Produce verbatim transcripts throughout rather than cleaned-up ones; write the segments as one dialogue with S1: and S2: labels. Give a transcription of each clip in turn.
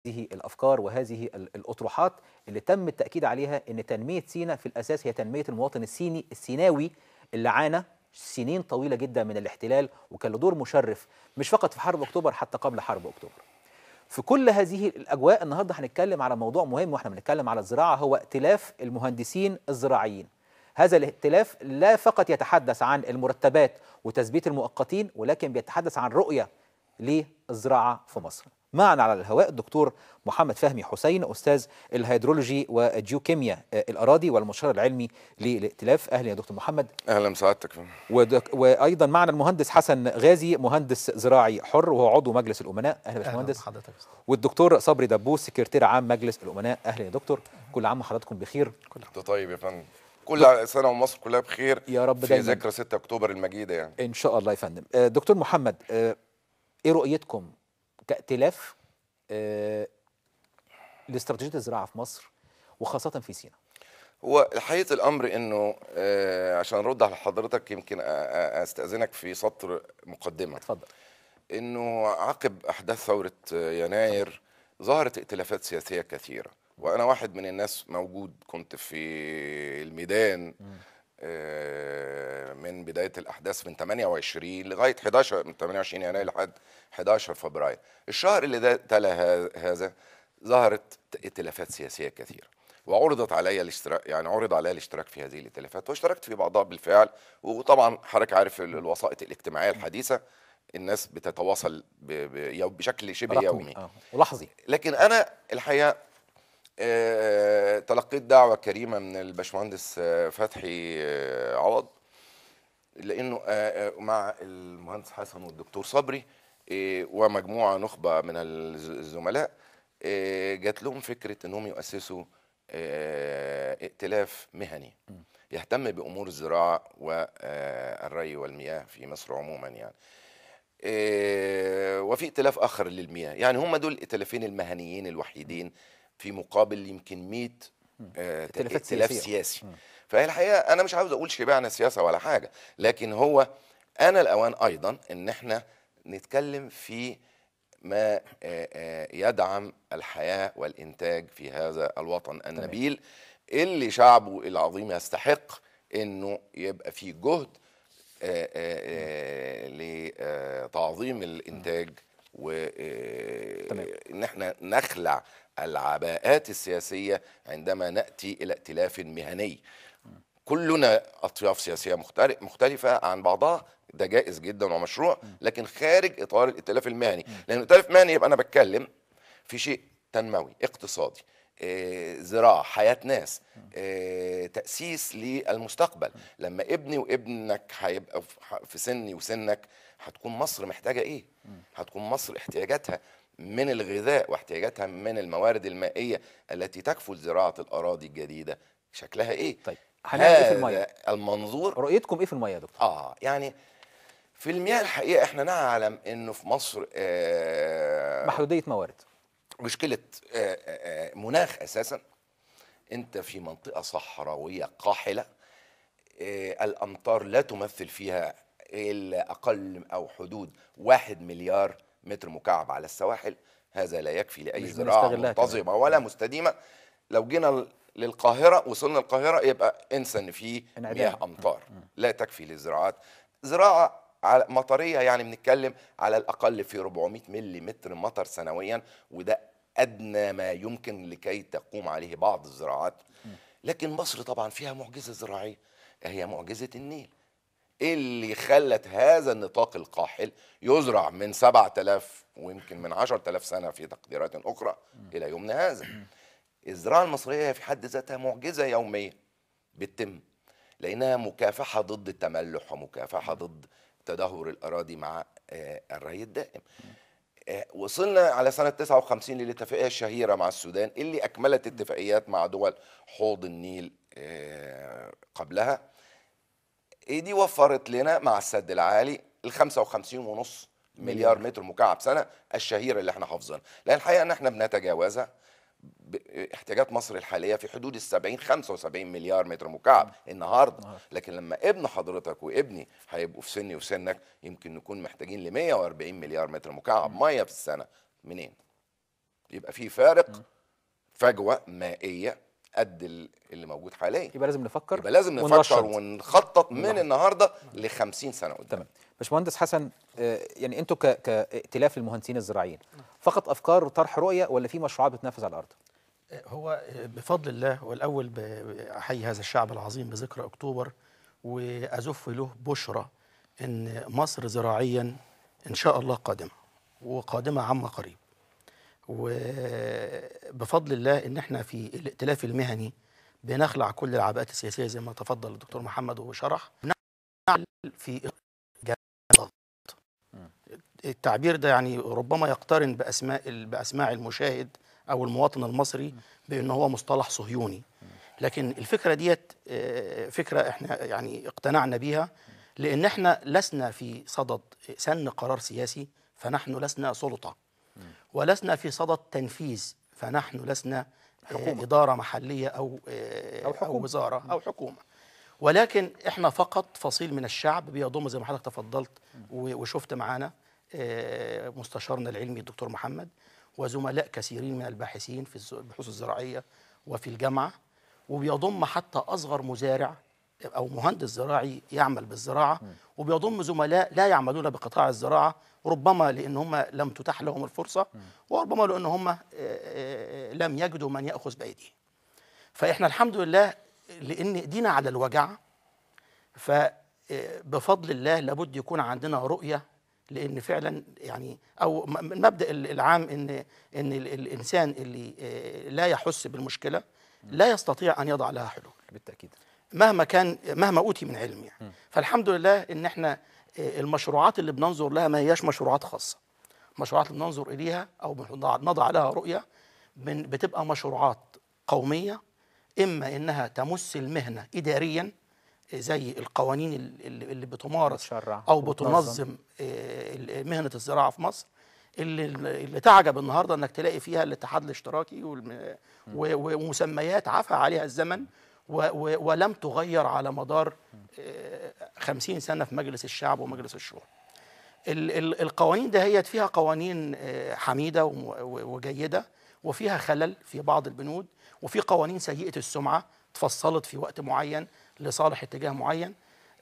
S1: هذه الأفكار وهذه ال الأطروحات اللي تم التأكيد عليها إن تنمية سيناء في الأساس هي تنمية المواطن الصيني السيناوي اللي عانى سنين طويلة جدا من الاحتلال، وكان له دور مشرف مش فقط في حرب أكتوبر، حتى قبل حرب أكتوبر. في كل هذه الأجواء النهارده هنتكلم على موضوع مهم واحنا بنتكلم على الزراعة، هو ائتلاف المهندسين الزراعيين. هذا الائتلاف لا فقط يتحدث عن المرتبات وتثبيت المؤقتين، ولكن بيتحدث عن رؤية للزراعة في مصر. معنا على الهواء الدكتور محمد فهمي حسين، أستاذ الهيدرولوجي والجيوكيمياء الأراضي والمشار العلمي للائتلاف. أهلا يا دكتور محمد.
S2: أهلا بسعادتك.
S1: ودك... وأيضا معنا المهندس حسن غازي، مهندس زراعي حر وهو عضو مجلس الأمناء. أهلا يا باشمهندس.
S3: أهلا بحضرتك.
S1: والدكتور صبري دبوس، سكرتير عام مجلس الأمناء. أهلا يا دكتور. كل عام وحضراتكم بخير.
S2: كنت طيب يا فندم. كل سنة ومصر كلها بخير
S1: يا رب
S2: في
S1: دايما.
S2: ذكرى ستة أكتوبر المجيدة يعني.
S1: إن شاء الله يا فندم. دكتور محمد، إيه رؤيتكم كائتلاف لاستراتيجية الزراعة في مصر وخاصة في سيناء؟
S2: هو الحقيقة الأمر إنه آه عشان أرد على حضرتك يمكن أستأذنك في سطر مقدمة.
S1: اتفضل.
S2: إنه عقب أحداث ثورة يناير ظهرت ائتلافات سياسية كثيرة، وأنا واحد من الناس موجود كنت في الميدان آه من بداية الأحداث من ثمانية وعشرين لغاية حداشر، من ثمانية وعشرين يناير لحد حداشر فبراير. الشهر اللي تلا هذا ظهرت ائتلافات سياسية كثيرة، وعرضت علي الاشتراك، يعني عرض علي الاشتراك في هذه الائتلافات واشتركت في بعضها بالفعل. وطبعا حضرتك عارف الوسائط الاجتماعية الحديثة الناس بتتواصل بشكل شبه يومي
S1: آه. ولحظي.
S2: لكن أنا الحقيقة آه تلقيت دعوة كريمة من الباشمهندس آه فتحي آه عوض، لأنه آه مع المهندس حسن والدكتور صبري آه ومجموعة نخبة من الزملاء آه جات لهم فكرة أنهم يؤسسوا آه ائتلاف مهني يهتم بأمور الزراعة والري والمياه في مصر عموما يعني. آه وفي ائتلاف آخر للمياه، يعني هم دول الائتلافين المهنيين الوحيدين في مقابل يمكن مئة آه ائتلاف سياسي. فهي الحقيقه انا مش عاوز اقول شبعنا سياسه ولا حاجه، لكن هو انا الاوان ايضا ان احنا نتكلم في ما آه آه يدعم الحياه والانتاج في هذا الوطن النبيل اللي شعبه العظيم يستحق انه يبقى فيه جهد آه آه لتعظيم الانتاج، وان احنا نخلع العباءات السياسية عندما نأتي إلى ائتلاف مهني. كلنا أطياف سياسية مختلفة عن بعضها، ده جائز جدا ومشروع، لكن خارج إطار الائتلاف المهني، لأن الائتلاف المهني يبقى أنا بتكلم في شيء تنموي اقتصادي، آه، زراعة، حياة ناس، آه، تأسيس للمستقبل. لما ابني وابنك هيبقى في سني وسنك هتكون مصر محتاجة إيه؟ هتكون مصر احتياجاتها من الغذاء واحتياجاتها من الموارد المائية التي تكفل زراعة الأراضي الجديدة شكلها إيه؟
S1: طيب هنعمل إيه في المياه؟
S2: المنظور.
S1: رؤيتكم إيه في المياه يا دكتور؟
S2: آه يعني في المياه الحقيقة إحنا نعلم إنه في مصر آه
S1: محدودية موارد،
S2: مشكلة آه آه مناخ أساسا. أنت في منطقة صحراوية قاحلة، آه الأمطار لا تمثل فيها إلا أقل أو حدود واحد مليار متر مكعب على السواحل. هذا لا يكفي لأي زراعة منتظمة ولا مستديمة. لو جينا للقاهرة، وصلنا القاهرة، يبقى انسى ان في مياه امطار لا تكفي للزراعات. زراعة مطرية يعني بنتكلم على الأقل في أربعمئة ملي متر مطر سنويا، وده أدنى ما يمكن لكي تقوم عليه بعض الزراعات. لكن مصر طبعا فيها معجزة زراعية، هي معجزة النيل اللي خلت هذا النطاق القاحل يزرع من سبعة آلاف ويمكن من عشرة آلاف سنة في تقديرات أخرى إلى يومنا هذا. الزراعة المصرية في حد ذاتها معجزة يومية بتتم، لأنها مكافحة ضد التملح ومكافحة ضد تدهور الأراضي مع الري الدائم. وصلنا على سنة تسعة وخمسين للاتفاقية الشهيرة مع السودان اللي أكملت اتفاقيات مع دول حوض النيل قبلها. دي وفرت لنا مع السد العالي ال خمسة وخمسين ونص مليار متر مكعب سنة الشهيرة اللي احنا حافظينها، لأن الحقيقة ان احنا بنتجاوزها. احتياجات مصر الحالية في حدود السبعين خمسة وسبعين مليار متر مكعب النهاردة، لكن لما ابن حضرتك وابني هيبقوا في سني وسنك يمكن نكون محتاجين ل مئة وأربعين مليار متر مكعب مية في السنة. منين؟ يبقى في فارق، فجوه مائيه قد ال- اللي موجود حاليا.
S1: يبقى لازم نفكر،
S2: يبقى لازم نفكر
S1: ونرشد.
S2: ونخطط من النهارده ل خمسين سنه قدام.
S1: تمام. باشمهندس حسن، آه، يعني انتوا ك- كائتلاف المهندسين الزراعيين فقط افكار وطرح رؤيه، ولا في مشروعات بتنفذ على الارض؟
S3: هو بفضل الله، والأول ب- أحيي هذا الشعب العظيم بذكرى أكتوبر، وأزف له بشرى إن مصر زراعيا إن شاء الله قادمة، وقادمة عما قريب. وبفضل الله إن احنا في الائتلاف المهني بنخلع كل العباءات السياسية زي ما تفضل الدكتور محمد وشرح، نعمل في ضغط. التعبير ده يعني ربما يقترن بأسماء بأسماع المشاهد أو المواطن المصري بأنه هو مصطلح صهيوني، لكن الفكرة ديت آه، فكرة احنا يعني اقتنعنا بيها، لأن احنا لسنا في صدد سن قرار سياسي، فنحن لسنا سلطة، ولسنا في صدد تنفيذ، فنحن لسنا
S1: حكومة.
S3: إدارة محلية أو آه،
S1: أو حكومة.
S3: أو وزارة أو حكومة، ولكن احنا فقط فصيل من الشعب بيضم زي ما حضرتك تفضلت و- وشفت معانا آه، مستشارنا العلمي الدكتور محمد، وزملاء كثيرين من الباحثين في الز- البحوث الزراعية وفي الجامعة، وبيضم حتى أصغر مزارع أو مهندس زراعي يعمل بالزراعة، وبيضم زملاء لا يعملون بقطاع الزراعة، ربما لأن هم لم تتاح لهم الفرصة، وربما لأن هم آه، آه، لم يجدوا من يأخذ بأيديهم. فإحنا الحمد لله لأن إيدينا على الوجع، فبفضل الله لابد يكون عندنا رؤية، لأن فعلا يعني أو م- المبدأ العام إن إن ال- الإنسان اللي آه، لا يحس بالمشكلة لا يستطيع أن يضع لها حلول
S1: بالتاكيد.
S3: مهما كان مهما أوتي من علم يعني. فالحمد لله إن إحنا آه، المشروعات اللي بننظر لها ما هياش مشروعات خاصة، المشروعات اللي بننظر إليها أو بنضع نضع لها رؤية بن- بتبقى مشروعات قومية، إما إنها تمس المهنة إداريا زي القوانين ال- اللي بتمارس
S1: بتشرع
S3: أو
S1: وتنظم.
S3: بتنظم آه، مهنة الزراعة في مصر، اللي اللي تعجب النهارده انك تلاقي فيها الاتحاد الاشتراكي والم- و- و- ومسميات عفى عليها الزمن و- و- ولم تغير على مدار آه، خمسين سنة في مجلس الشعب ومجلس الشورى. ال- ال- القوانين دهيت فيها قوانين آه، حميدة وم- و- وجيدة، وفيها خلل في بعض البنود، وفي قوانين سيئة السمعة تفصلت في وقت معين لصالح اتجاه معين.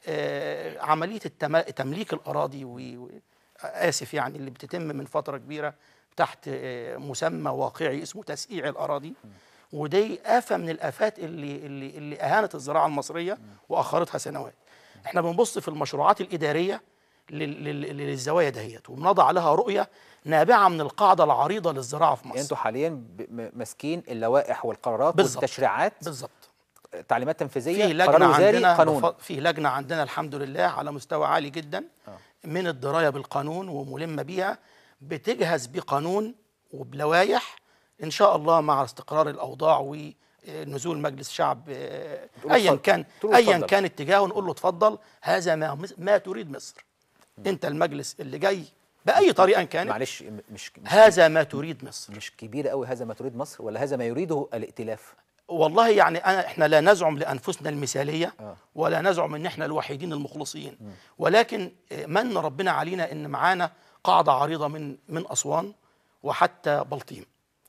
S3: آه، عملية التم- تمليك الأراضي و- و- آسف يعني اللي بتتم من فترة كبيرة تحت آه، مسمى واقعي اسمه تسقيع الأراضي، ودي آفة من الآفات اللي اللي اللي أهانت الزراعة المصرية وأخرتها سنوات. احنا بنبص في المشروعات الإدارية لل- لل- للزوايا دهيت، وبنضع لها رؤية نابعة من القاعدة العريضة للزراعة في
S1: يعني
S3: مصر.
S1: انتوا حاليا ب- م- ماسكين اللوائح والقرارات
S3: بالظبط.
S1: والتشريعات،
S3: بالظبط.
S1: تعليمات
S3: في
S1: تنفيذيه،
S3: لجنة
S1: قرار وزاري،
S3: عندنا
S1: قانون.
S3: بف- في لجنة عندنا الحمد لله على مستوى عالي جدا من الدراية بالقانون وملمة بيها، بتجهز بقانون وبلوائح إن شاء الله مع استقرار الأوضاع ونزول مجلس شعب آه،
S1: تقول له
S3: أيا
S1: اتفضل.
S3: كان
S1: تقول له
S3: أيا
S1: اتفضل.
S3: كان اتجاهه، نقول له اتفضل، هذا ما مس- ما تريد مصر. أنت المجلس اللي جاي بأي طريقة كانت،
S1: معلش م- مش مش
S3: هذا ما تريد مصر.
S1: مش كبير قوي هذا ما تريد مصر، ولا هذا ما يريده الائتلاف؟
S3: والله يعني أنا إحنا لا نزعم لأنفسنا المثالية
S1: آه.
S3: ولا نزعم إن إحنا الوحيدين المخلصين، ولكن من ربنا علينا إن معانا قاعدة عريضة من من أسوان وحتى بلطيم،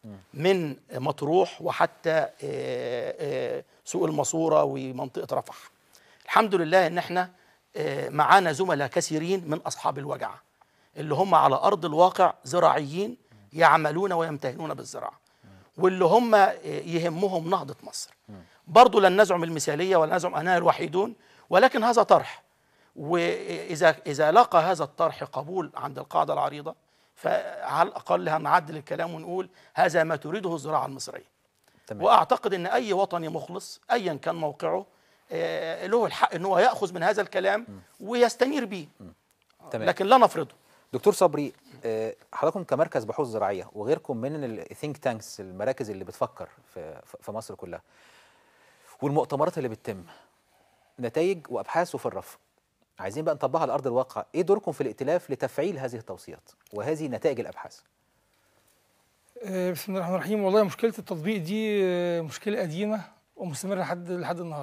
S3: من مطروح وحتى آه، آه، سوق الماسورة ومنطقة رفح. الحمد لله إن إحنا آه، معانا زملاء كثيرين من أصحاب الوجع اللي هم على أرض الواقع زراعيين يعملون ويمتهنون بالزراعة، واللي هم يهمهم نهضة مصر. برضو لن نزعم المثالية ولا نزعم أننا الوحيدون، ولكن هذا طرح، وإذا إذا لقى هذا الطرح قبول عند القاعدة العريضة، فعلى الأقل هنعدل الكلام ونقول هذا ما تريده الزراعة المصرية.
S1: تمام.
S3: وأعتقد أن أي وطني مخلص أيا كان موقعه آه، له الحق أن هو يأخذ من هذا الكلام ويستنير به،
S1: تمام.
S3: لكن لا نفرضه.
S1: دكتور صبري، آه، حضراتكم كمركز بحوث زراعيه وغيركم من الثينك تانكس، المراكز اللي بتفكر في في مصر كلها، والمؤتمرات اللي بتتم، نتائج وابحاث وفي الرف، عايزين بقى نطبقها على ارض الواقع. ايه دوركم في الائتلاف لتفعيل هذه التوصيات وهذه نتائج الابحاث؟
S4: آه، بسم الله الرحمن الرحيم. والله مشكلة التطبيق دي آه، مشكلة قديمة ومستمرة لحد لحد النهارده.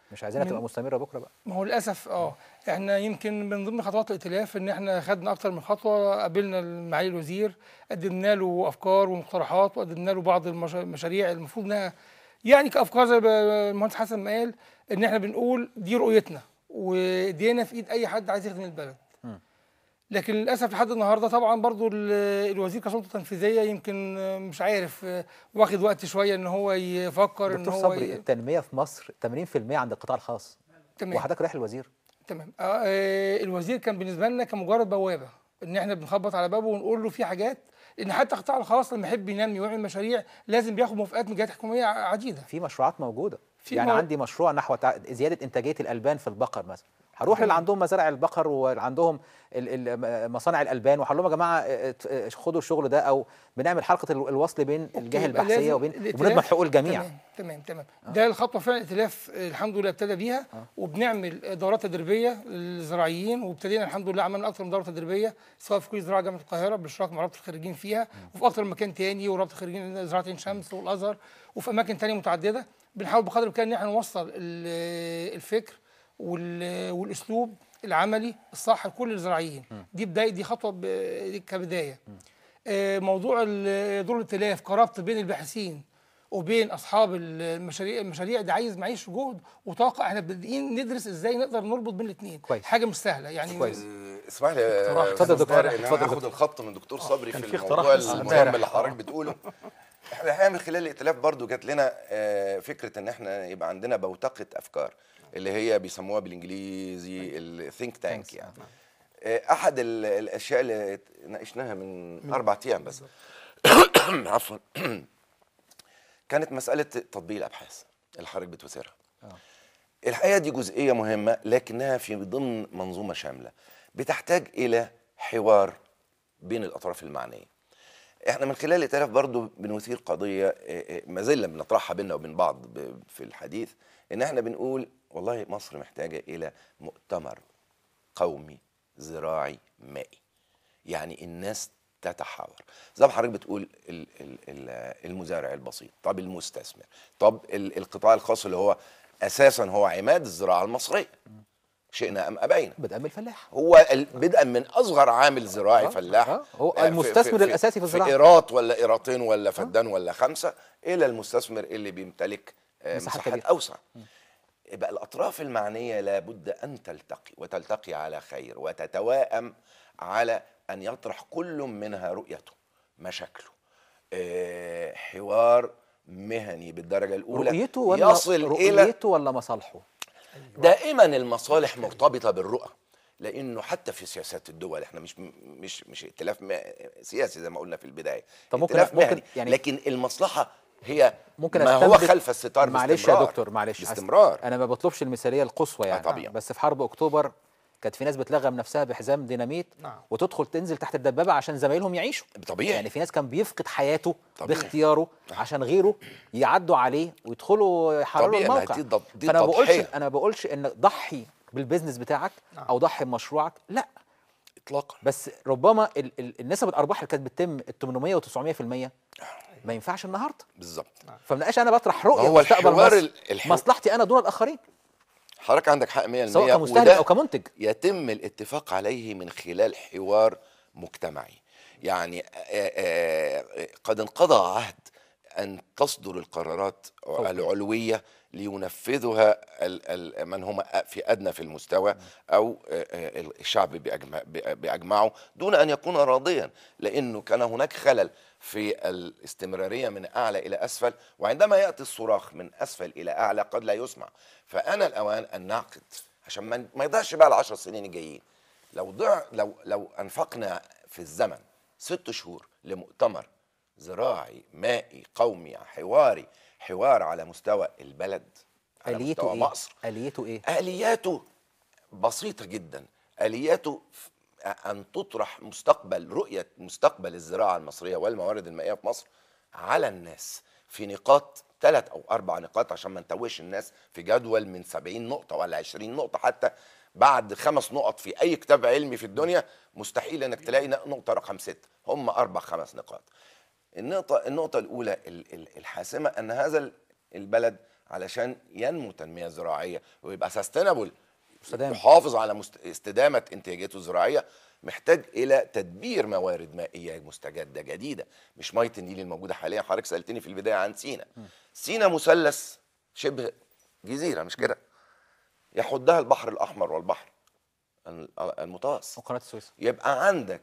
S1: مش عايزينها
S4: من-
S1: تبقى مستمره بكره بقى.
S4: ما هو للاسف اه احنا يمكن من ضمن خطوات الائتلاف ان احنا خدنا اكتر من خطوه. قابلنا معالي الوزير، قدمنا له افكار ومقترحات، وقدمنا له بعض المشا- المشاريع المفروض انها يعني كافكار زي ما المهندس حسن ما قال، ان احنا بنقول دي رؤيتنا ودينا في ايد اي حد عايز يخدم البلد. لكن للاسف لحد النهارده طبعا برضو ال- الوزير كسلطه تنفيذيه يمكن مش عارف، واخد وقت شويه ان هو يفكر ان
S1: دكتور
S4: هو
S1: صبري،
S4: ي...
S1: التنميه في مصر ثمانين في المية عند القطاع الخاص،
S4: تمام
S1: وحضرتك رايح الوزير.
S4: تمام. آه آه، الوزير كان بالنسبه لنا كمجرد بوابه، ان احنا بنخبط على بابه ونقول له في حاجات، لان حتى القطاع الخاص لما يحب ينمي ويعمل مشاريع لازم بياخد موافقات من جهات حكوميه عديده.
S1: في مشروعات موجوده،
S4: في
S1: يعني
S4: مو-
S1: عندي مشروع نحو تع- زياده انتاجيه الالبان في البقر مثلا، هروح للي
S4: تمام.
S1: عندهم مزارع البقر واللي عندهم ال- ال- مصانع الالبان وهقول لهم يا جماعه اه، اه، خدوا الشغل ده، او بنعمل حلقه ال- الوصل بين
S4: أوكي،
S1: الجهه
S4: يبقى
S1: البحثيه
S4: لازم
S1: وبين
S4: الائتلاف-
S1: وبنضمن حقوق الجميع.
S4: تمام تمام تمام ده الخطوه فعلا الائتلاف آه، الحمد لله ابتدى بيها. وبنعمل دورات تدريبيه للزراعيين، وابتدينا الحمد لله عملنا اكثر من دوره تدريبيه سواء في كليه زراعه جامعه القاهره بالاشتراك مع رابطه الخريجين فيها، وفي اكثر من مكان تاني، ورابطه الخريجين زراعه عين شمس والازهر، وفي اماكن تانيه متعدده. بنحاول بقدر الامكان ان احنا نوصل ال- الفكر وال- والاسلوب العملي الصح لكل الزراعيين. دي بدايه، دي خطوه ب- دي كبدايه. آه، موضوع ال- دور الائتلاف كربط بين الباحثين وبين اصحاب المشاريع المشاريع ده عايز معيش جهد وطاقه. احنا بادئين ندرس ازاي نقدر نربط بين الاثنين.
S1: كويس.
S4: حاجه مش سهله يعني.
S1: كويس.
S2: آه، اسمح لي يا
S3: اقتراح.
S2: أستاذ
S1: اتفضل دكتور.
S2: طارق، ان
S1: اتفضل
S2: انا
S1: دكتور.
S2: اخد الخط من دكتور صبري
S3: كان
S2: في
S3: في اقتراح
S2: الموضوع
S3: لسه
S2: المهم
S3: امبارح.
S2: اللي حضرتك بتقوله. احنا الحقيقه من خلال الائتلاف برضو جات لنا آه، فكره ان احنا يبقى عندنا بوتقه افكار اللي هي بيسموها بالانجليزي الثينك تانك يعني. آه، احد ال- الاشياء اللي ناقشناها من اربع ايام بس عفوا كانت مساله تطبيق الابحاث اللي حضرتك بتثيرها. الحقيقه دي جزئيه مهمه لكنها في ضمن منظومه شامله بتحتاج الى حوار بين الاطراف المعنيه. احنا من خلال الائتلاف برضو بنثير قضيه ما زلنا بنطرحها بيننا وبين بعض ب- في الحديث، ان احنا بنقول والله مصر محتاجه الى مؤتمر قومي زراعي مائي، يعني الناس تتحاور زي ما حضرتك بتقول، ال- ال- ال- المزارع البسيط، طب المستثمر، طب ال- القطاع الخاص اللي هو اساسا هو عماد الزراعه المصريه، شئنا ام ابينا.
S1: بدءا من الفلاح.
S2: هو ال- بدءا من اصغر عامل زراعي
S1: آه،
S2: فلاح،
S1: آه، هو
S2: آه، في-
S1: المستثمر
S2: في-
S1: الأساسي في الزراعة.
S2: في ايرات ولا ايراتين ولا فدان ولا خمسه، الى المستثمر اللي بيمتلك آه،
S1: مساحات
S2: مساحات
S1: كبيرة.
S2: اوسع. يبقى الاطراف المعنيه لابد ان تلتقي وتلتقي على خير وتتواءم على ان يطرح كل منها رؤيته، مشاكله، آه، حوار مهني بالدرجه الاولى
S1: رؤيته ولا
S2: يصل الى
S1: رؤيته ولا مصالحه؟
S2: دائما المصالح مرتبطه بالرؤى، لانه حتى في سياسات الدول احنا مش مش مش ائتلاف ما- سياسي زي ما قلنا في البدايه،
S1: طب ممكن-
S2: ائتلاف
S1: ممكن
S2: مهني،
S1: يعني-
S2: لكن المصلحه هي
S1: ممكن
S2: ما هو
S1: أستنبط-
S2: خلف الستار
S1: معلش يا
S2: باستمرار.
S1: دكتور، معلش
S2: باستمرار.
S1: انا ما بطلبش المثاليه القصوى يعني،
S2: طبيعي.
S1: بس في حرب اكتوبر كانت في ناس بتلغم نفسها بحزام ديناميت
S3: نعم.
S1: وتدخل تنزل تحت الدبابه عشان زمايلهم يعيشوا.
S2: طبيعي.
S1: يعني في ناس كان بيفقد حياته
S2: طبيعي.
S1: باختياره عشان غيره يعدوا عليه ويدخلوا يحرروا
S2: طبيعي، ما
S1: الموقع.
S2: دي ضد- دي
S1: فانا ما بقولش
S2: تضحية.
S1: انا ما بقولش ان ضحي بالبيزنس بتاعك او ضحي بمشروعك، لا،
S2: اطلاقا.
S1: بس ربما ال ال النسب الارباح اللي كانت بتتم ال ثمانمائة و900 في المية ما ينفعش النهارده.
S2: بالظبط.
S1: فبنقاش انا بطرح رؤيه
S2: هو
S1: مستقبل
S2: الحوار
S1: مصر،
S2: ال- الحو-
S1: مصلحتي انا دون الاخرين،
S2: حضرتك عندك حق مية بالمية،
S1: سواء كمستهلك
S2: وده
S1: او كمنتج.
S2: يتم الاتفاق عليه من خلال حوار مجتمعي. يعني آه، آه، قد انقضى عهد أن تصدر القرارات العلوية لينفذها ال- ال- من هم في أدنى في المستوى أو آه، آه، الشعب بأجمع- بأجمعه دون أن يكون راضيا، لأنه كان هناك خلل في الاستمرارية من أعلى إلى أسفل، وعندما يأتي الصراخ من أسفل إلى أعلى قد لا يسمع. فأنا الأوان أن نعقد عشان ما ما يضيعش بقى العشر سنين الجايين. لو ضع لو لو أنفقنا في الزمن ست شهور لمؤتمر زراعي مائي قومي حواري، حوار على مستوى البلد، على
S1: آليته
S2: مستوى
S1: ايه؟
S2: مصر،
S1: آليته ايه؟
S2: آلياته بسيطة جدا. آلياته ف- أن تطرح مستقبل رؤية مستقبل الزراعة المصرية والموارد المائية في مصر على الناس في نقاط ثلاث أو أربع نقاط، عشان ما نتوهش الناس في جدول من سبعين نقطة ولا عشرين نقطة. حتى بعد خمس نقط في أي كتاب علمي في الدنيا مستحيل أنك تلاقي نقطة رقم ستة، هم أربع خمس نقاط. النقطة النقطة الأولى ال- ال- الحاسمة أن هذا البلد علشان ينمو تنميه زراعيه ويبقى سستينابل،
S1: مستدام.
S2: يحافظ على مست... استدامه انتاجاته الزراعيه، محتاج الى تدبير موارد مائيه مستجده جديده، مش ميه النيل الموجوده حاليا. حضرتك سالتني في البدايه عن سينا. سينا مثلث شبه جزيره، مش كده؟ يحدها البحر الاحمر والبحر المتوسط
S1: وقناه السويس.
S2: يبقى عندك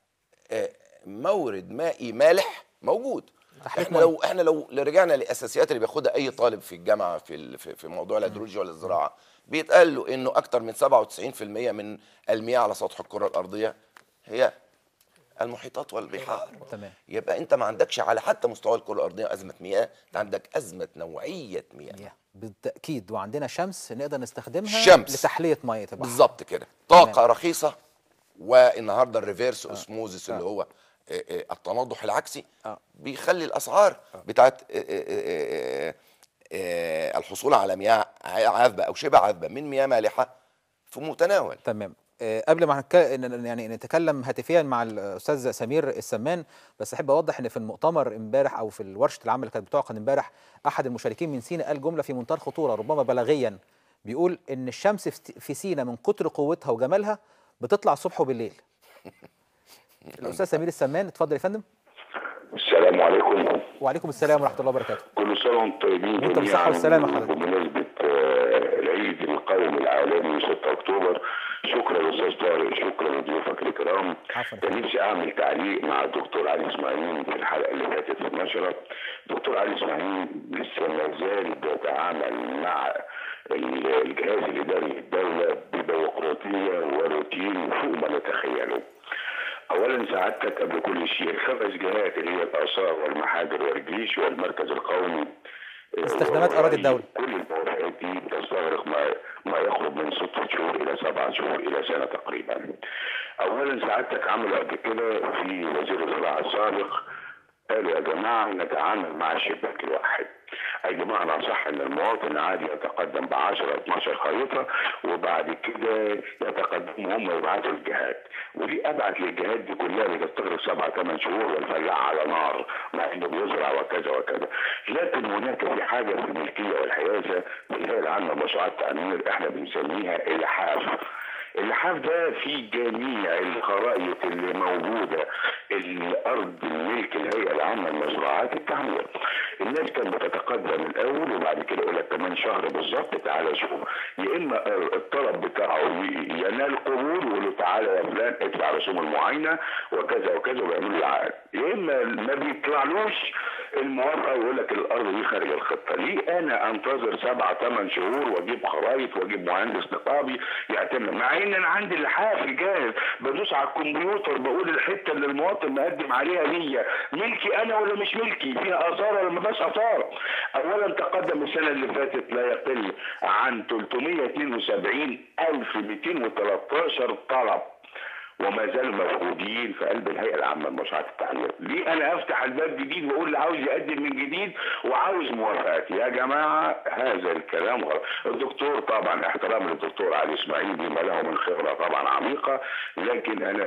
S2: مورد مائي مالح موجود.
S1: تحلية
S2: احنا
S1: مية.
S2: لو احنا لو رجعنا للاساسيات اللي بياخدها اي طالب في الجامعه في ال- في في موضوع الهيدرولوجيا ولا الزراعه، بيتقال له انه اكتر من سبعة وتسعين في المية من المياه على سطح الكره الارضيه هي المحيطات والبحار.
S1: تمام.
S2: يبقى انت ما عندكش على حتى مستوى الكره الارضيه ازمه مياه، انت عندك ازمه نوعيه مياه.
S1: مياه. بالتاكيد، وعندنا شمس نقدر نستخدمها
S2: شمس.
S1: لتحليه ميه البحر.
S2: بالظبط كده، طاقه
S1: تمام.
S2: رخيصه. والنهارده الريفيرس اوسموزيس اللي هو آه، آه، التناضح العكسي
S1: آه.
S2: بيخلي الاسعار بتاعت آه، آه، آه، آه، الحصول على مياه عذبه او شبه عذبه من مياه مالحه في متناول.
S1: تمام. آه، قبل ما هنك... ن- يعني نتكلم هاتفيا مع الاستاذ سمير السمان، بس احب اوضح ان في المؤتمر امبارح او في ورشه العمل اللي كانت بتعقد امبارح، احد المشاركين من سينا قال جمله في منتهى الخطوره ربما بلاغيا، بيقول ان الشمس في في سينا من كتر قوتها وجمالها بتطلع الصبح وبالليل. الاستاذ سمير السمان، اتفضل يا فندم.
S5: السلام عليكم.
S1: وعليكم السلام ورحمه الله وبركاته.
S5: كل سنه وانتم طيبين
S1: وانت بالصحه والسلامه حضرتك.
S5: بمناسبه آه، العيد القومي العالمي ستة اكتوبر. شكرا استاذ طارق، شكرا لضيوفك الكرام.
S1: عفوا.
S5: كان نفسي اعمل تعليق مع الدكتور علي اسماعيل في الحلقه اللي فاتت في النشره. دكتور علي اسماعيل لسه ما زال بيتعامل مع الجهاز الاداري للدوله بديمقراطيه وروتين فوق ما نتخيله. اولا سعادتك قبل كل شيء الخمس جهات اللي هي الاثار والمحاجر والجيش والمركز القومي
S1: استخدامات اراضي الدوله،
S5: كل الموافقات دي تستغرق ما ما يقرب من ستة شهور الى سبعة شهور الى سنه تقريبا. اولا سعادتك عملوا قبل كده في وزير الزراعه السابق، قالوا يا جماعه نتعامل مع الشباك الواحد، اي بمعنى صح ان المواطن عادي يتقدم ب عشرة اتناشر خريطه وبعد كده يتقدموا هم يبعتوا الجهات، ودي ابعت للجهات دي كلها بتستغرق سبعة ثمان شهور والفلاح على نار مع انه بيزرع وكذا وكذا. لكن هناك في حاجه في الملكيه والحيازه في الهيئه العامه لمشروعات التعمير احنا بنسميها الحاف. اللحاف ده في جميع الخرائط اللي موجوده الارض الملك الهيئه العامه لمشروعات التعمير. الناس كانت بتتقدم الاول وبعد كده يقول لك كمان شهر بالظبط تعالى شوف، يا اما الطلب بتاعه ينال قبول ويقول له تعالى يا فلان ادفع رسوم المعاينه وكذا وكذا ويعملوا له عقد، يا اما ما بيطلعلوش الموافقه ويقول لك الارض دي خارج الخطه. ليه انا انتظر سبعة ثمان شهور واجيب خرايط واجيب مهندس نقابي يعتمد، مع ان انا عندي اللحاف جاهز بدوس على الكمبيوتر بقول الحته اللي المواطن مقدم عليها ليا ملكي انا ولا مش ملكي، فيها اثار ولا ما فيهاش اثار. اولا تقدم السنه اللي فاتت لا يقل عن ثلاثمائة واثنين وسبعين ألف ومئتين وثلاثة عشر طلب وما زالوا مفقودين في قلب الهيئه العامه لمشروعات التعمير. ليه انا افتح الباب جديد واقول اللي عاوز يقدم من جديد وعاوز موافقات؟ يا جماعه هذا الكلام غلط. الدكتور طبعا احترام للدكتور علي اسماعيل بما له من خبره طبعا عميقه، لكن انا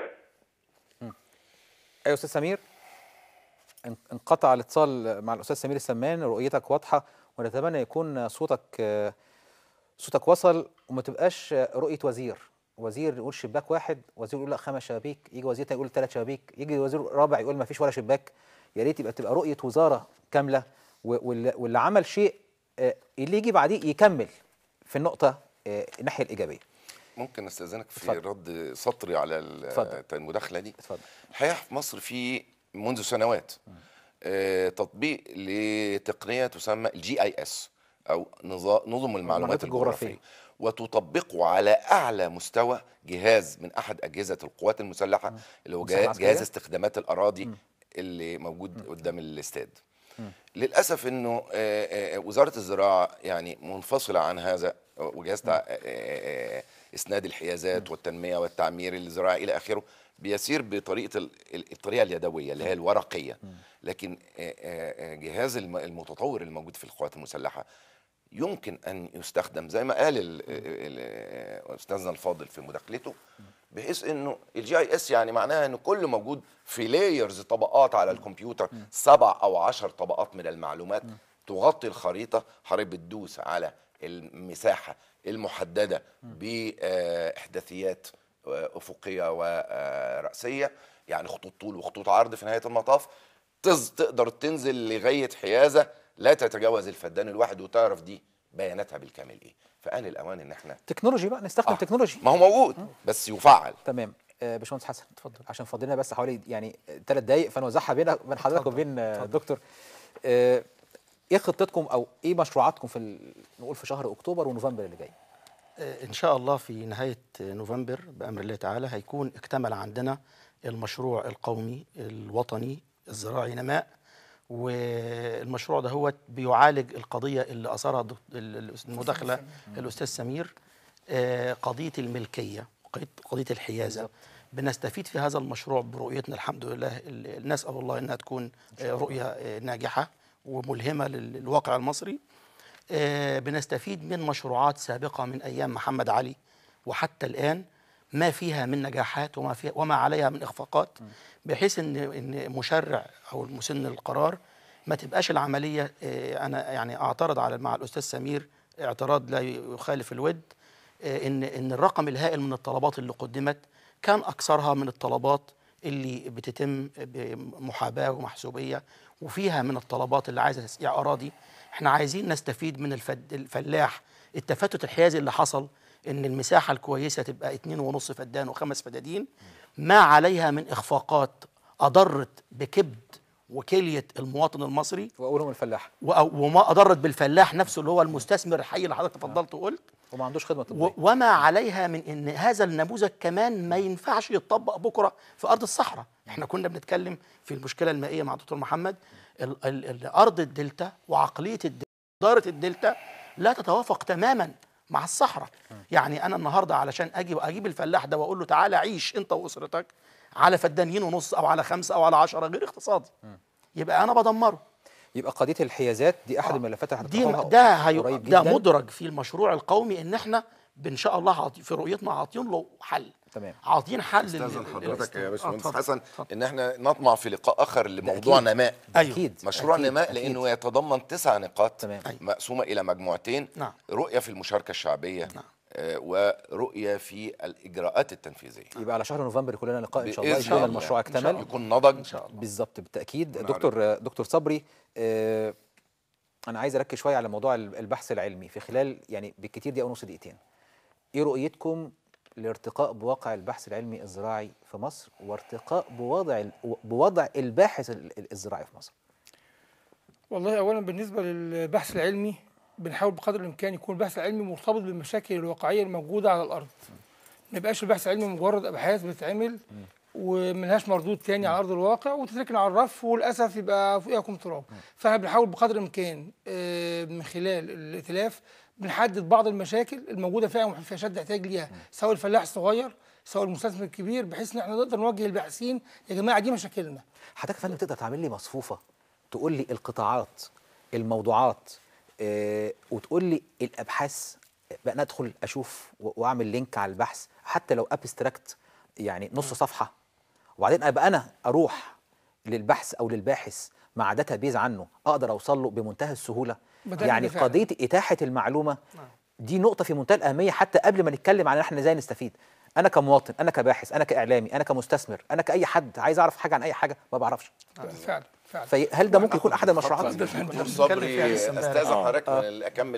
S1: ايوه استاذ سمير، ان- انقطع الاتصال مع الاستاذ سمير السمان، رؤيتك واضحه ونتمنى يكون صوتك آه، صوتك وصل وما تبقاش آه، رؤيه وزير وزير يقول شباك واحد، وزير يقول لا خمس شبابيك، يجي وزير تاني يقول ثلاث شبابيك، يجي وزير رابع يقول ما فيش ولا شباك. يا ريت يبقى تبقى رؤيه وزاره كامله، و- واللي واللي عمل شيء آه، اللي يجي بعديه يكمل في النقطه آه، الناحيه الايجابيه.
S2: ممكن استاذنك في
S1: اتفضل.
S2: رد سطري على ال-
S1: اتفضل.
S2: المداخله دي؟
S1: اتفضل.
S2: الحقيقه في مصر في منذ سنوات آه، تطبيق لتقنيه تسمى الجي اي اس او نظا- نظم المعلومات
S1: الجغرافية.
S2: الجغرافيه، وتطبقه على اعلى مستوى جهاز من احد اجهزه القوات المسلحه اللي هو
S1: المسلحة
S2: جه-
S1: العسكرية؟
S2: جهاز استخدامات الاراضي اللي موجود قدام الاستاد. للاسف انه آه، آه، وزاره الزراعه يعني منفصله عن هذا، وجهاز تع- آه، آه، اسناد الحيازات والتنميه والتعمير الزراعي الى اخره بيسير بطريقه ال- ال- الطريقه اليدويه اللي هي الورقيه. لكن آه، آه، آه، جهاز الم- المتطور الموجود في القوات المسلحه يمكن ان يستخدم زي ما قال ال- ال- استاذنا الفاضل في مداخلته، بحيث انه الجي اي اس يعني معناها انه كل موجود في لايرز طبقات على الكمبيوتر، سبع او عشر طبقات من المعلومات تغطي الخريطه، حضرتك بتدوس على المساحه المحدده باحداثيات افقيه وراسيه، يعني خطوط طول وخطوط عرض في نهايه المطاف، تقدر تنزل لغايه حيازه لا تتجاوز الفدان الواحد وتعرف دي بياناتها بالكامل ايه. فآن الاوان ان احنا
S1: تكنولوجي بقى نستخدم
S2: آه.
S1: تكنولوجي.
S2: ما هو موجود بس يفعل.
S1: تمام. آه باشمهندس حسن اتفضل، عشان فاضلنا بس حوالي يعني ثلاث دقائق فنوزعها بين بين حضرتك وبين الدكتور. آه ايه خطتكم او ايه مشروعاتكم في ال... نقول في شهر اكتوبر ونوفمبر اللي جاي؟
S3: ان شاء الله في نهايه نوفمبر بامر الله تعالى هيكون اكتمل عندنا المشروع القومي الوطني الزراعي نماء، والمشروع ده هو بيعالج القضيه اللي اثارها المداخله الاستاذ سمير، قضيه الملكيه، قضيه الحيازه. بنستفيد في هذا المشروع برؤيتنا الحمد لله، نسال الله انها تكون رؤيه ناجحه وملهمه للواقع المصري. بنستفيد من مشروعات سابقه من ايام محمد علي وحتى الان، ما فيها من نجاحات وما فيها وما عليها من اخفاقات، بحيث ان ان مشرع او مسن القرار ما تبقاش العمليه. انا يعني اعترض على مع الاستاذ سمير اعتراض لا يخالف الود، ان ان الرقم الهائل من الطلبات اللي قدمت كان اكثرها من الطلبات اللي بتتم بمحاباه ومحسوبيه، وفيها من الطلبات اللي عايزه تسقيع اراضي. احنا عايزين نستفيد من الفد الفلاح، التفتت الحيازي اللي حصل، ان المساحه الكويسه تبقى اتنين ونص فدان وخمس فدادين، ما عليها من اخفاقات اضرت بكبد وكليه المواطن المصري،
S1: واولهم الفلاح،
S3: وما اضرت بالفلاح نفسه اللي هو المستثمر الحي اللي حضرتك تفضلت وقلت،
S1: وما عندوش خدمه طبيه،
S3: وما عليها من ان هذا النموذج كمان ما ينفعش يتطبق بكره في ارض الصحراء. احنا كنا بنتكلم في المشكله المائيه مع الدكتور محمد، ارض الدلتا وعقليه الدلتا، اداره الدلتا لا تتوافق تماما مع الصحراء. يعني انا النهارده علشان اجي اجيب الفلاح ده واقول له تعالى عيش انت واسرتك على فدانين ونص او على خمسه او على عشرة غير اقتصادي، يبقى انا بدمره.
S1: يبقى قضيه الحيازات دي احد آه. الملفات اللي
S3: دي ده هي ده مدرج في المشروع القومي، ان احنا ان شاء الله في رؤيتنا عاطين له حل.
S1: تمام.
S3: عاطين حل.
S2: استاذن حضرتك يا باشمهندس حسن ان احنا نطمع في لقاء اخر لموضوع نماء.
S1: اكيد
S2: مشروع
S1: أكيد.
S2: نماء
S1: أكيد.
S2: لانه يتضمن تسع نقاط
S1: تمام.
S2: مقسومه الى مجموعتين.
S3: نعم.
S2: رؤيه في المشاركه الشعبيه. نعم. آه ورؤيه في الاجراءات التنفيذيه.
S1: يبقى على شهر نوفمبر كلنا لقاء ان شاء الله يكون المشروع اكتمل،
S2: يكون نضج
S1: ان شاء الله. بالظبط بالتاكيد. دكتور دكتور صبري، آه انا عايز اركز شويه على موضوع البحث العلمي في خلال يعني بالكثير دقيقه ونص دقيقتين. ايه رؤيتكم لارتقاء بواقع البحث العلمي الزراعي في مصر وارتقاء بوضع بوضع الباحث الزراعي في مصر؟
S4: والله اولا بالنسبه للبحث العلمي بنحاول بقدر الامكان يكون البحث العلمي مرتبط بالمشاكل الواقعيه الموجوده على الارض. ما يبقاش البحث العلمي مجرد ابحاث بتتعمل وملهاش مردود تاني على ارض الواقع وتتركن على الرف وللاسف يبقى فوقيكم تراب. فاحنا بنحاول بقدر الامكان من خلال الائتلاف بنحدد بعض المشاكل الموجوده فيها وفي شد احتياج ليها، سواء الفلاح الصغير سواء المستثمر الكبير، بحيث ان احنا نقدر نوجه الباحثين يا جماعه دي مشاكلنا.
S1: حضرتك يا فندم تقدر تعمل لي مصفوفه تقول لي القطاعات، الموضوعات، اه وتقول لي الابحاث، بقى ادخل اشوف واعمل لينك على البحث حتى لو ابستراكت يعني نص صفحه، وبعدين ابقى انا اروح للبحث او للباحث مع داتا بيز عنه اقدر اوصل له بمنتهى السهوله. يعني قضيه اتاحه المعلومه دي نقطه في منتهى الاهميه حتى قبل ما نتكلم عن احنا ازاي نستفيد. انا كمواطن، انا كباحث، انا كاعلامي، انا كمستثمر، انا كاي حد عايز اعرف حاجه عن اي حاجه ما بعرفش.
S4: فعلا فعلا.
S1: فهل ده ممكن يكون احد المشروعات؟
S2: دكتور صبري استاذن حضرتك اكمل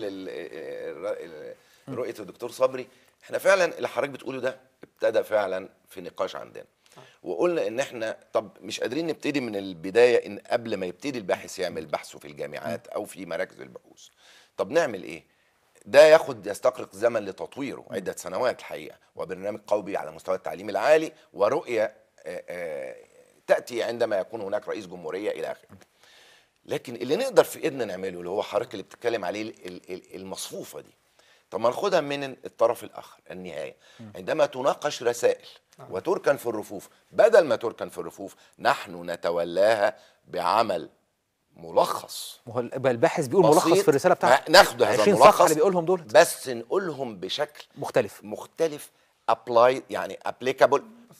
S2: رؤيه الدكتور صبري. احنا فعلا اللي حضرتك بتقوله ده ابتدى فعلا في نقاش عندنا، وقلنا ان احنا طب مش قادرين نبتدي من البدايه، ان قبل ما يبتدي الباحث يعمل بحثه في الجامعات او في مراكز البحوث. طب نعمل ايه؟ ده ياخد يستغرق زمن لتطويره عده سنوات الحقيقه، وبرنامج قومي على مستوى التعليم العالي، ورؤيه تاتي عندما يكون هناك رئيس جمهوريه الى اخره. لكن اللي نقدر في ايدنا نعمله اللي هو حضرتك اللي بتتكلم عليه المصفوفه دي. طب ما ناخدها من الطرف الاخر، النهايه عندما تناقش رسائل وتركن في الرفوف، بدل ما تركن في الرفوف نحن نتولاها بعمل ملخص.
S1: ما هو الباحث بيقول ملخص في الرساله بتاعته،
S2: ناخد هذا
S1: عشرين
S2: الملخص
S1: صفحه اللي بيقولهم دول
S2: بس نقولهم بشكل
S1: مختلف
S2: مختلف ابلاي يعني ابليكابل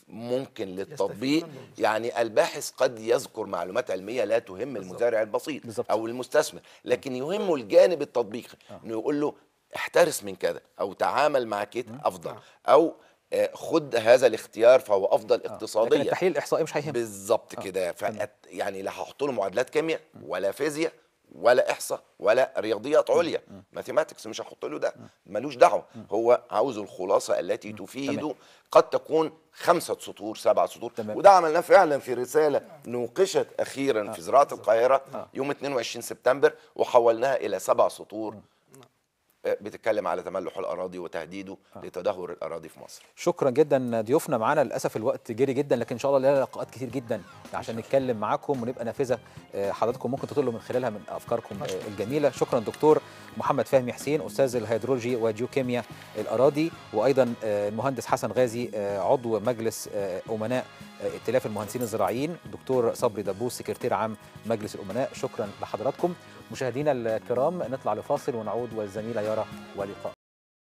S2: ممكن للتطبيق. يعني الباحث قد يذكر معلومات علميه لا تهم المزارع البسيط
S1: بالزبط.
S2: او المستثمر، لكن يهمه الجانب التطبيقي، انه يقول له احترس من كذا، او تعامل مع كده افضل، او آه، خد هذا الاختيار فهو افضل اقتصاديا.
S1: لكن التحليل الاحصائي مش هيهم.
S2: بالظبط كده. ف يعني لا هحط له معادلات كيمياء ولا فيزياء ولا احصاء ولا رياضيات عليا، ماثيماتكس مش هحط له ده، ملوش دعوه. هو عاوز الخلاصه التي تفيده، قد تكون خمسة سطور سبعة سطور.
S1: تمام.
S2: وده عملناه فعلا في رساله نوقشت اخيرا في زراعه القاهره يوم اثنين وعشرين سبتمبر، وحولناها الى سبع سطور بتتكلم على تملح الاراضي وتهديده لتدهور الاراضي في مصر.
S1: شكرا جدا ضيوفنا معانا، للاسف الوقت جري جدا، لكن ان شاء الله لنا لقاءات كتير جدا عشان نتكلم معاكم ونبقى نافذه حضراتكم ممكن تطلوا من خلالها من افكاركم الجميله. شكرا دكتور محمد فهمي حسين، استاذ الهيدرولوجي وجيوكيمياء الاراضي، وايضا المهندس حسن غازي عضو مجلس امناء ائتلاف المهندسين الزراعيين، دكتور صبري دبوس سكرتير عام مجلس الامناء. شكرا لحضراتكم. مشاهدينا الكرام نطلع لفاصل ونعود والزميله يارا ولقاء.